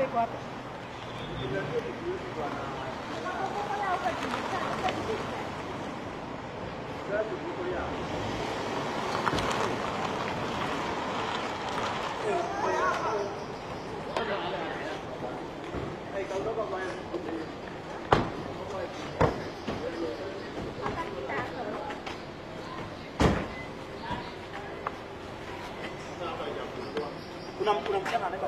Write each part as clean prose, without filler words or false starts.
Kuna mchana anaweka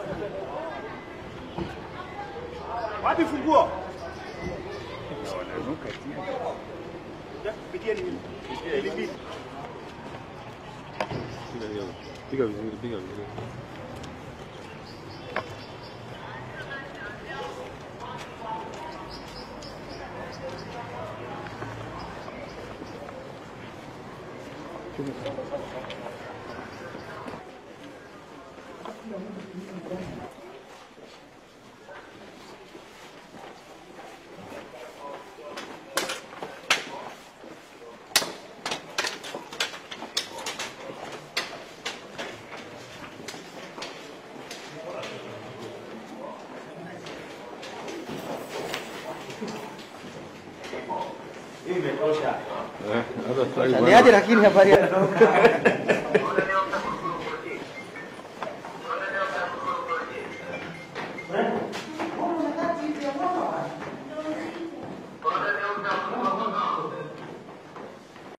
wapi funguo? Wanaruka chini. Pigia nini? Ilibidi. Piga vizuri, piga vizuri. Imetosha. Hata Niaje lakini habari ya